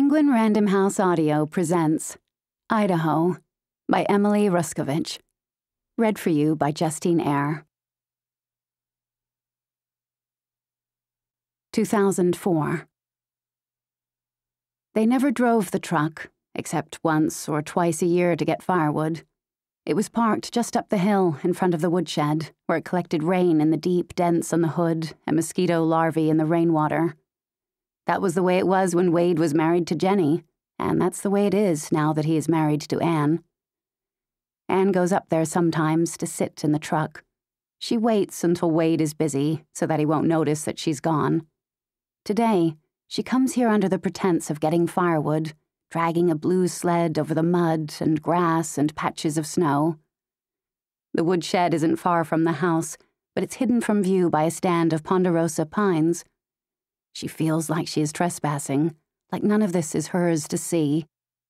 Penguin Random House Audio presents Idaho by Emily Ruskovich. Read for you by Justine Eyre. 2004. They never drove the truck, except once or twice a year to get firewood. It was parked just up the hill in front of the woodshed, where it collected rain in the deep dents on the hood and mosquito larvae in the rainwater. That was the way it was when Wade was married to Jenny, and that's the way it is now that he is married to Anne. Anne goes up there sometimes to sit in the truck. She waits until Wade is busy so that he won't notice that she's gone. Today, she comes here under the pretense of getting firewood, dragging a blue sled over the mud and grass and patches of snow. The woodshed isn't far from the house, but it's hidden from view by a stand of ponderosa pines. She feels like she is trespassing, like none of this is hers to see.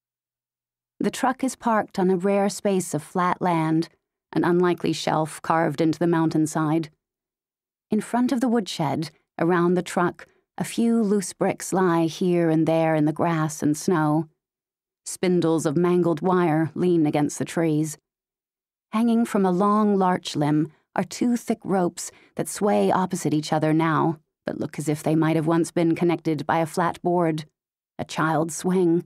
The truck is parked on a rare space of flat land, an unlikely shelf carved into the mountainside. In front of the woodshed, around the truck, a few loose bricks lie here and there in the grass and snow. Spindles of mangled wire lean against the trees. Hanging from a long larch limb are two thick ropes that sway opposite each other now, but look as if they might have once been connected by a flat board, a child's swing.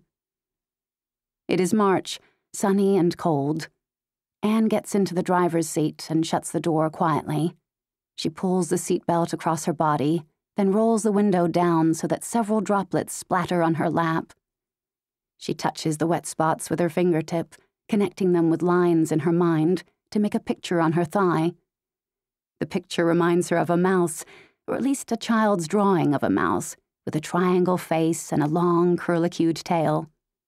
It is March, sunny and cold. Anne gets into the driver's seat and shuts the door quietly. She pulls the seatbelt across her body, then rolls the window down so that several droplets splatter on her lap. She touches the wet spots with her fingertip, connecting them with lines in her mind to make a picture on her thigh. The picture reminds her of a mouse, or at least a child's drawing of a mouse, with a triangle face and a long, curlicued tail.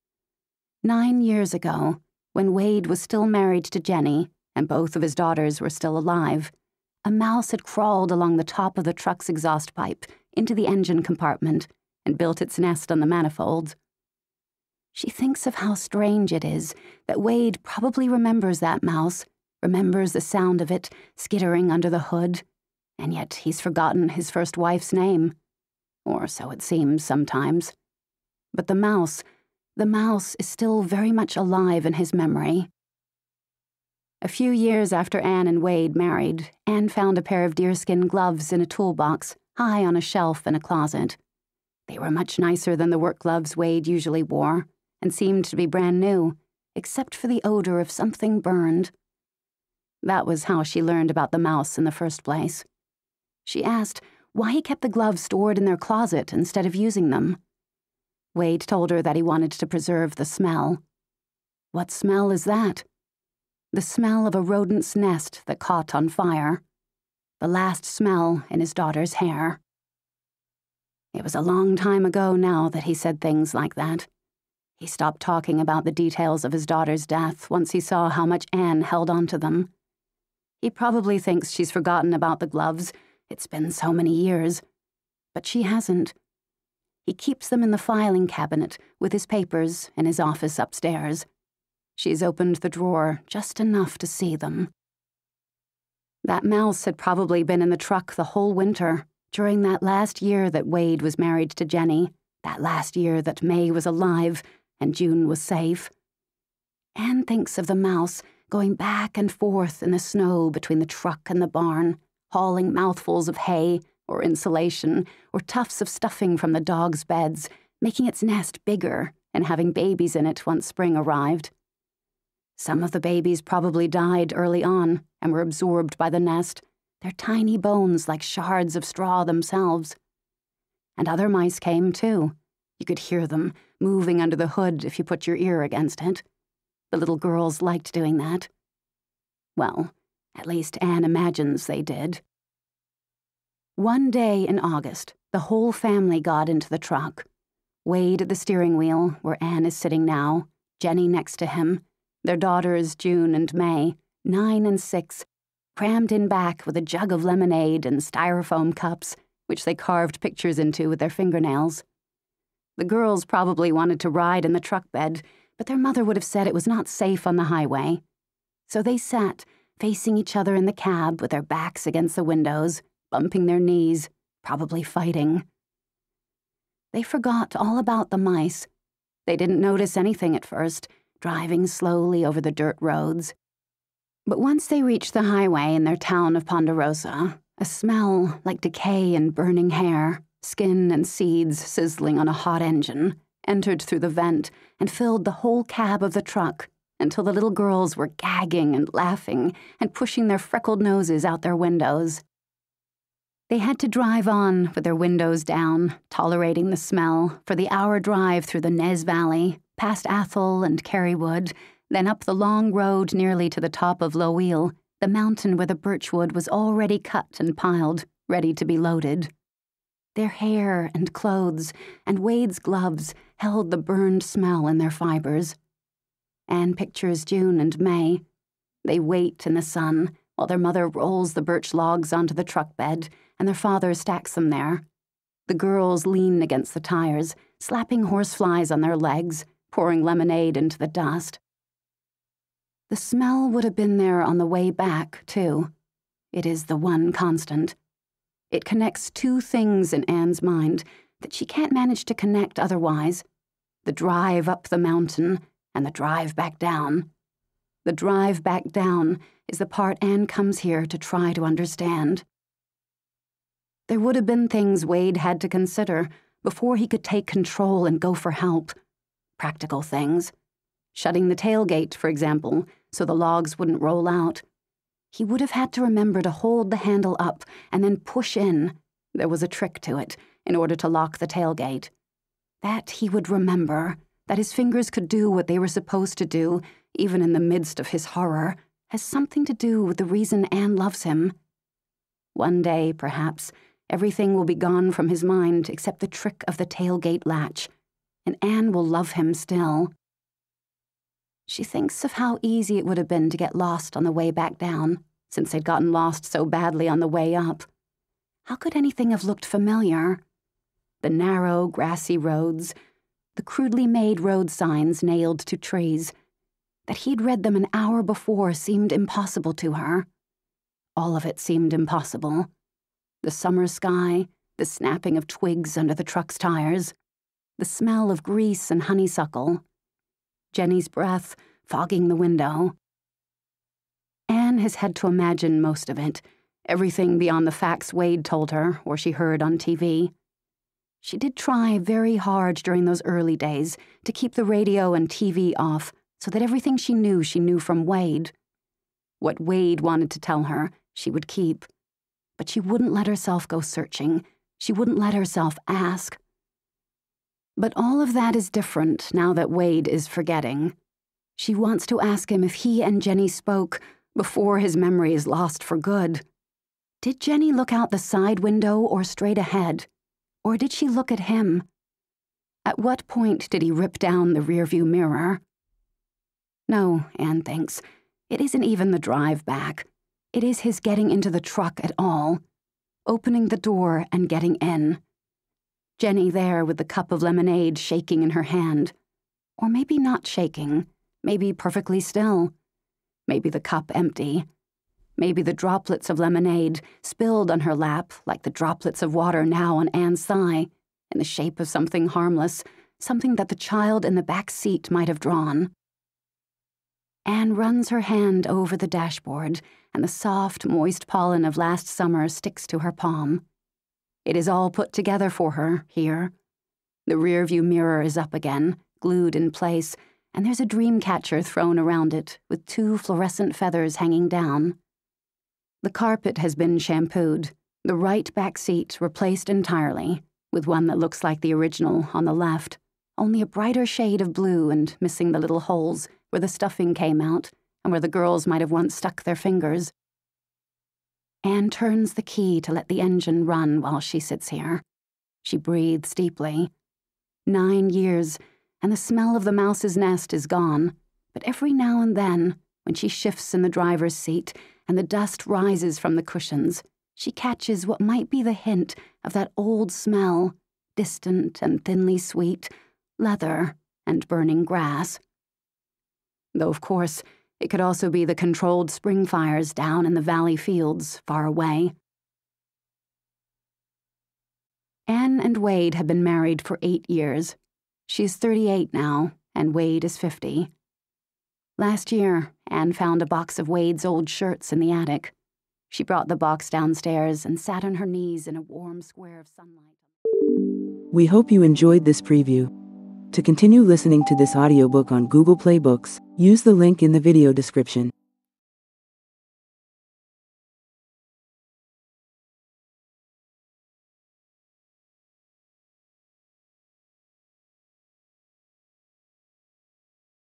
9 years ago, when Wade was still married to Jenny, and both of his daughters were still alive, a mouse had crawled along the top of the truck's exhaust pipe into the engine compartment and built its nest on the manifold. She thinks of how strange it is that Wade probably remembers that mouse, remembers the sound of it skittering under the hood, and yet he's forgotten his first wife's name. Or so it seems sometimes. But the mouse is still very much alive in his memory. A few years after Anne and Wade married, Anne found a pair of deerskin gloves in a toolbox, high on a shelf in a closet. They were much nicer than the work gloves Wade usually wore, and seemed to be brand new, except for the odor of something burned. That was how she learned about the mouse in the first place. She asked why he kept the gloves stored in their closet instead of using them. Wade told her that he wanted to preserve the smell. What smell is that? The smell of a rodent's nest that caught on fire. The last smell in his daughter's hair. It was a long time ago now that he said things like that. He stopped talking about the details of his daughter's death once he saw how much Anne held on to them. He probably thinks she's forgotten about the gloves. It's been so many years. But she hasn't. He keeps them in the filing cabinet with his papers in his office upstairs. She's opened the drawer just enough to see them. That mouse had probably been in the truck the whole winter, during that last year that Wade was married to Jenny, that last year that May was alive and June was safe. Anne thinks of the mouse going back and forth in the snow between the truck and the barn, hauling mouthfuls of hay or insulation or tufts of stuffing from the dogs' beds, making its nest bigger and having babies in it once spring arrived. Some of the babies probably died early on and were absorbed by the nest, their tiny bones like shards of straw themselves. And other mice came, too. You could hear them moving under the hood if you put your ear against it. The little girls liked doing that. Well, at least Anne imagines they did. One day in August, the whole family got into the truck. Wade at the steering wheel, where Anne is sitting now, Jenny next to him, their daughters June and May, 9 and 6, crammed in back with a jug of lemonade and styrofoam cups, which they carved pictures into with their fingernails. The girls probably wanted to ride in the truck bed, but their mother would have said it was not safe on the highway. So they sat, facing each other in the cab with their backs against the windows, bumping their knees, probably fighting. They forgot all about the mice, They didn't notice anything at first, driving slowly over the dirt roads. But once they reached the highway in their town of Ponderosa, a smell like decay and burning hair, skin and seeds sizzling on a hot engine, entered through the vent and filled the whole cab of the truck until the little girls were gagging and laughing and pushing their freckled noses out their windows. They had to drive on with their windows down, tolerating the smell, for the hour drive through the Nez Valley, past Athol and Kerrywood, then up the long road nearly to the top of Loweel, the mountain where the birchwood was already cut and piled, ready to be loaded. Their hair and clothes and Wade's gloves held the burned smell in their fibers. Anne pictures June and May. They wait in the sun while their mother rolls the birch logs onto the truck bed and their father stacks them there. The girls lean against the tires, slapping horseflies on their legs, pouring lemonade into the dust. The smell would have been there on the way back, too. It is the one constant. It connects two things in Anne's mind that she can't manage to connect otherwise: the drive up the mountain and the drive back down. The drive back down is the part Anne comes here to try to understand. There would have been things Wade had to consider before he could take control and go for help. Practical things. Shutting the tailgate, for example, so the logs wouldn't roll out. He would have had to remember to hold the handle up and then push in. There was a trick to it, in order to lock the tailgate. That he would remember, that his fingers could do what they were supposed to do, even in the midst of his horror, has something to do with the reason Anne loves him. One day, perhaps, everything will be gone from his mind except the trick of the tailgate latch, and Anne will love him still. She thinks of how easy it would have been to get lost on the way back down, since they'd gotten lost so badly on the way up. How could anything have looked familiar? The narrow, grassy roads, the crudely made road signs nailed to trees. That he'd read them an hour before seemed impossible to her. All of it seemed impossible. The summer sky, the snapping of twigs under the truck's tires, the smell of grease and honeysuckle, Jenny's breath fogging the window. Anne has had to imagine most of it, everything beyond the facts Wade told her or she heard on TV. She did try very hard during those early days to keep the radio and TV off so that everything she knew from Wade. What Wade wanted to tell her, she would keep. But she wouldn't let herself go searching. She wouldn't let herself ask. But all of that is different now that Wade is forgetting. She wants to ask him if he and Jenny spoke before his memory is lost for good. Did Jenny look out the side window or straight ahead? Or did she look at him? At what point did he rip down the rearview mirror? No, Anne thinks. It isn't even the drive back. It is his getting into the truck at all. Opening the door and getting in. Jenny there with the cup of lemonade shaking in her hand. Or maybe not shaking. Maybe perfectly still. Maybe the cup empty. Maybe the droplets of lemonade spilled on her lap like the droplets of water now on Anne's thigh, in the shape of something harmless, something that the child in the back seat might have drawn. Anne runs her hand over the dashboard, and the soft, moist pollen of last summer sticks to her palm. It is all put together for her, here. The rearview mirror is up again, glued in place, and there's a dream catcher thrown around it, with 2 fluorescent feathers hanging down. The carpet has been shampooed, the right back seat replaced entirely, with one that looks like the original on the left, only a brighter shade of blue and missing the little holes where the stuffing came out and where the girls might have once stuck their fingers. Anne turns the key to let the engine run while she sits here. She breathes deeply. 9 years, and the smell of the mouse's nest is gone, but every now and then, when she shifts in the driver's seat and the dust rises from the cushions, she catches what might be the hint of that old smell, distant and thinly sweet, leather and burning grass. Though, of course, it could also be the controlled spring fires down in the valley fields far away. Anne and Wade had been married for 8 years. She's 38 now, and Wade is 50. Last year, Anne found a box of Wade's old shirts in the attic. She brought the box downstairs and sat on her knees in a warm square of sunlight. We hope you enjoyed this preview. To continue listening to this audiobook on Google Play Books, use the link in the video description.